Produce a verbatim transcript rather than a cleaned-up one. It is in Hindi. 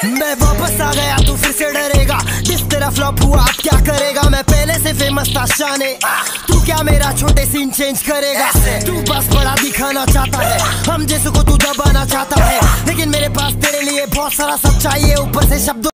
मैं वापस आ गया तू फिर से डरेगा, जिस तेरा फ्लॉप हुआ अब क्या करेगा। मैं पहले से फेमस था शाने, तू क्या मेरा छोटे सीन चेंज करेगा। तू बस बड़ा दिखाना चाहता है, हम जैसे को तू दबाना चाहता है, लेकिन मेरे पास तेरे लिए बहुत सारा सच्चाई है ऊपर से शब्दों